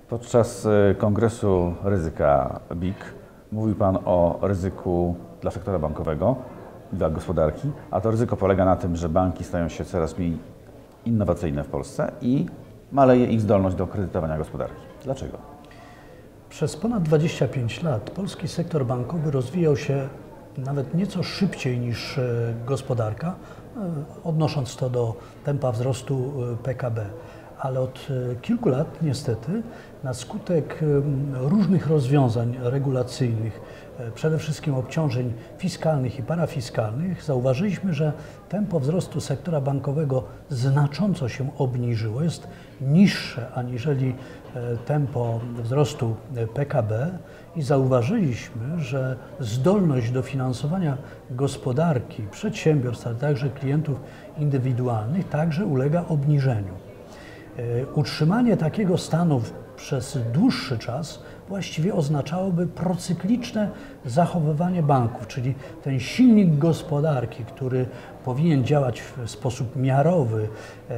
Podczas kongresu ryzyka BIG mówił Pan o ryzyku dla sektora bankowego, dla gospodarki, a to ryzyko polega na tym, że banki stają się coraz mniej innowacyjne w Polsce i maleje ich zdolność do kredytowania gospodarki. Dlaczego? Przez ponad 25 lat polski sektor bankowy rozwijał się nawet nieco szybciej niż gospodarka, odnosząc to do tempa wzrostu PKB. Ale od kilku lat niestety na skutek różnych rozwiązań regulacyjnych, przede wszystkim obciążeń fiskalnych i parafiskalnych, zauważyliśmy, że tempo wzrostu sektora bankowego znacząco się obniżyło, jest niższe aniżeli tempo wzrostu PKB i zauważyliśmy, że zdolność do finansowania gospodarki, przedsiębiorstw, ale także klientów indywidualnych także ulega obniżeniu. Utrzymanie takiego stanu przez dłuższy czas właściwie oznaczałoby procykliczne zachowywanie banków, czyli ten silnik gospodarki, który powinien działać w sposób miarowy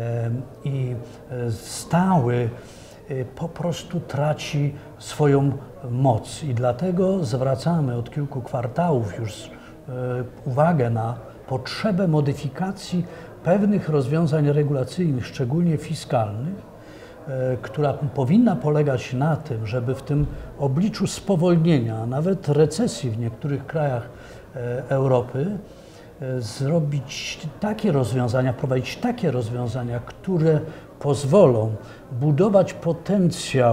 i stały, po prostu traci swoją moc i dlatego zwracamy od kilku kwartałów już uwagę na potrzebę modyfikacji pewnych rozwiązań regulacyjnych, szczególnie fiskalnych, która powinna polegać na tym, żeby w tym obliczu spowolnienia, a nawet recesji w niektórych krajach Europy, zrobić takie rozwiązania, wprowadzić takie rozwiązania, które pozwolą budować potencjał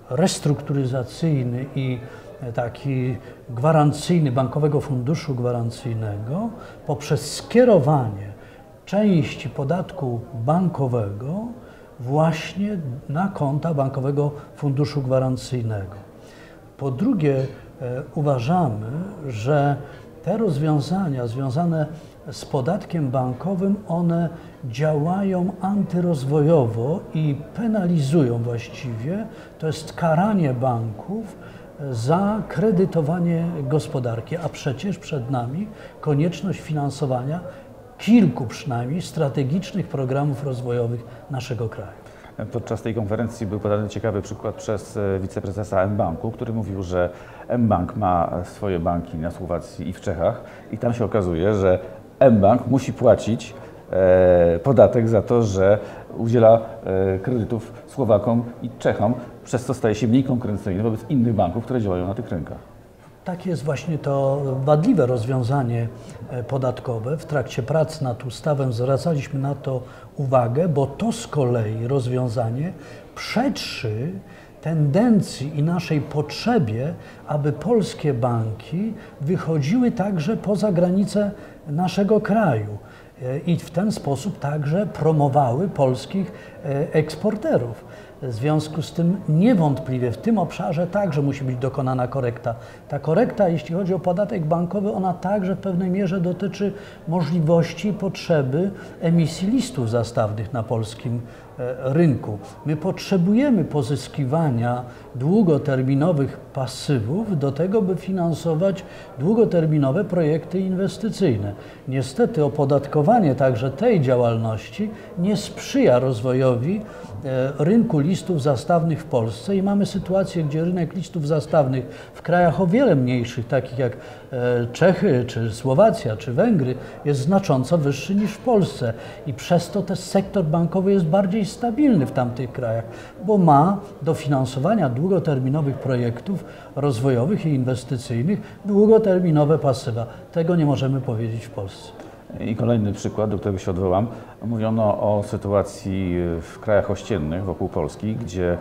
restrukturyzacyjny i taki gwarancyjny Bankowego Funduszu Gwarancyjnego poprzez skierowanie części podatku bankowego właśnie na konta Bankowego Funduszu Gwarancyjnego. Po drugie, uważamy, że te rozwiązania związane z podatkiem bankowym, one działają antyrozwojowo i penalizują właściwie, to jest karanie banków za kredytowanie gospodarki, a przecież przed nami konieczność finansowania kilku przynajmniej strategicznych programów rozwojowych naszego kraju. Podczas tej konferencji był podany ciekawy przykład przez wiceprezesa mBanku, który mówił, że mBank ma swoje banki na Słowacji i w Czechach i tam się okazuje, że mBank musi płacić podatek za to, że udziela kredytów Słowakom i Czechom, przez co staje się mniej konkurencyjny wobec innych banków, które działają na tych rynkach. Takie jest właśnie to wadliwe rozwiązanie podatkowe. W trakcie prac nad ustawą zwracaliśmy na to uwagę, bo to z kolei rozwiązanie przeczy tendencji i naszej potrzebie, aby polskie banki wychodziły także poza granice naszego kraju i w ten sposób także promowały polskich eksporterów. W związku z tym niewątpliwie w tym obszarze także musi być dokonana korekta. Ta korekta, jeśli chodzi o podatek bankowy, ona także w pewnej mierze dotyczy możliwości i potrzeby emisji listów zastawnych na polskim rynku. My potrzebujemy pozyskiwania długoterminowych pasywów do tego, by finansować długoterminowe projekty inwestycyjne. Niestety opodatkowanie także tej działalności nie sprzyja rozwojowi rynku listów zastawnych w Polsce i mamy sytuację, gdzie rynek listów zastawnych w krajach o wiele mniejszych, takich jak Czechy, czy Słowacja, czy Węgry, jest znacząco wyższy niż w Polsce i przez to też sektor bankowy jest bardziej stabilny w tamtych krajach, bo ma do finansowania długoterminowych projektów rozwojowych i inwestycyjnych długoterminowe pasywa. Tego nie możemy powiedzieć w Polsce. I kolejny przykład, do którego się odwołam. Mówiono o sytuacji w krajach ościennych wokół Polski, gdzie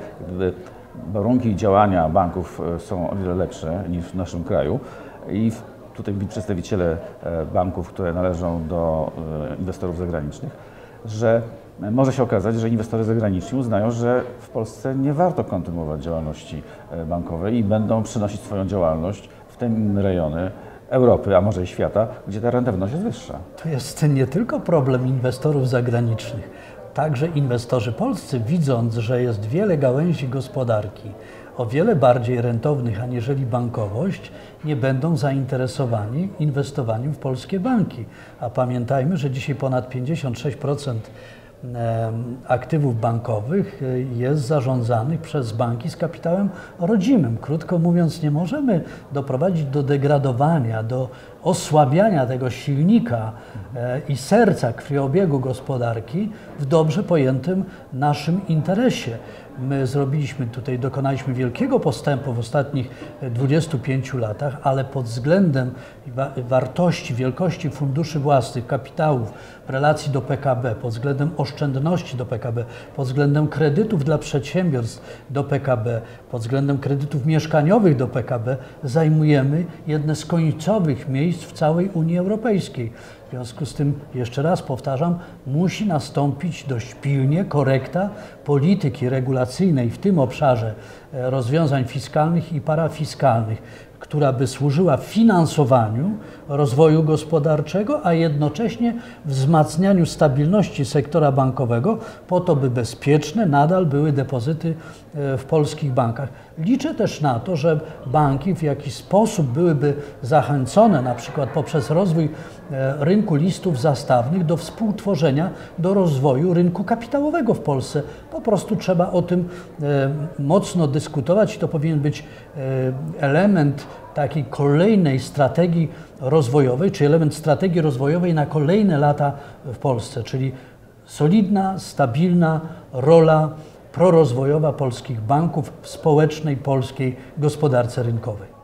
warunki działania banków są o wiele lepsze niż w naszym kraju. I tutaj byli przedstawiciele banków, które należą do inwestorów zagranicznych, że może się okazać, że inwestorzy zagraniczni uznają, że w Polsce nie warto kontynuować działalności bankowej i będą przenosić swoją działalność w te inne rejony Europy, a może i świata, gdzie ta rentowność jest wyższa. To jest nie tylko problem inwestorów zagranicznych. Także inwestorzy polscy, widząc, że jest wiele gałęzi gospodarki o wiele bardziej rentownych aniżeli bankowość, nie będą zainteresowani inwestowaniem w polskie banki. A pamiętajmy, że dzisiaj ponad 56% aktywów bankowych jest zarządzanych przez banki z kapitałem rodzimym. Krótko mówiąc, nie możemy doprowadzić do degradowania, do osłabiania tego silnika i serca krwiobiegu gospodarki w dobrze pojętym naszym interesie. My dokonaliśmy wielkiego postępu w ostatnich 25 latach, ale pod względem wartości, wielkości funduszy własnych, kapitałów w relacji do PKB, pod względem oszczędności do PKB, pod względem kredytów dla przedsiębiorstw do PKB, pod względem kredytów mieszkaniowych do PKB zajmujemy jedne z końcowych miejsc w całej Unii Europejskiej. W związku z tym, jeszcze raz powtarzam, musi nastąpić dość pilnie korekta polityki regulacyjnej w tym obszarze rozwiązań fiskalnych i parafiskalnych, która by służyła finansowaniu rozwoju gospodarczego, a jednocześnie wzmacnianiu stabilności sektora bankowego po to, by bezpieczne nadal były depozyty w polskich bankach. Liczę też na to, że banki w jakiś sposób byłyby zachęcone, na przykład poprzez rozwój rynku listów zastawnych, do współtworzenia, do rozwoju rynku kapitałowego w Polsce. Po prostu trzeba o tym mocno dyskutować i to powinien być element takiej kolejnej strategii rozwojowej, czy element strategii rozwojowej na kolejne lata w Polsce, czyli solidna, stabilna rola prorozwojowa polskich banków w społecznej polskiej gospodarce rynkowej.